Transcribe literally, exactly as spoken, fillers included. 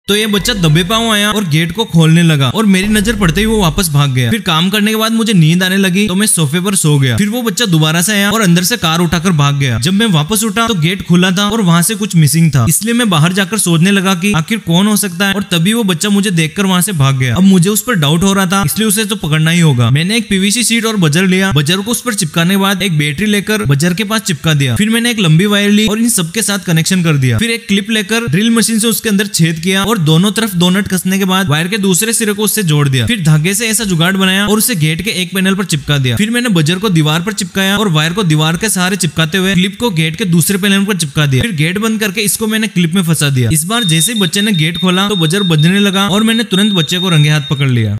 तो ये बच्चा दबे पांव आया और गेट को खोलने लगा और मेरी नजर पड़ते ही वो वापस भाग गया। फिर काम करने के बाद मुझे नींद आने लगी तो मैं सोफे पर सो गया। फिर वो बच्चा दोबारा से आया और अंदर से कार उठाकर भाग गया। जब मैं वापस उठा तो गेट खुला था और वहाँ से कुछ मिसिंग था, इसलिए मैं बाहर जाकर सोचने लगा कि आखिर कौन हो सकता है। और तभी वो बच्चा मुझे देखकर वहाँ से भाग गया। अब मुझे उस पर डाउट हो रहा था, इसलिए उसे तो पकड़ना ही होगा। मैंने एक पीवीसी शीट और बजर लिया। बजर को उस पर चिपकाने के बाद एक बैटरी लेकर बजर के पास चिपका दिया। फिर मैंने एक लंबी वायर ली और इन सबके साथ कनेक्शन कर दिया। फिर एक क्लिप लेकर ड्रिल मशीन से उसके अंदर छेद किया और दोनों तरफ दो नट कसने के बाद वायर के दूसरे सिरे को उससे जोड़ दिया। फिर धागे से ऐसा जुगाड़ बनाया और उसे गेट के एक पैनल पर चिपका दिया। फिर मैंने बजर को दीवार पर चिपकाया और वायर को दीवार के सहारे चिपकाते हुए क्लिप को गेट के दूसरे पैनल पर चिपका दिया। फिर गेट बंद करके इसको मैंने क्लिप में फंसा दिया। इस बार जैसे ही बच्चे ने गेट खोला तो बजर बजने लगा और मैंने तुरंत बच्चे को रंगे हाथ पकड़ लिया।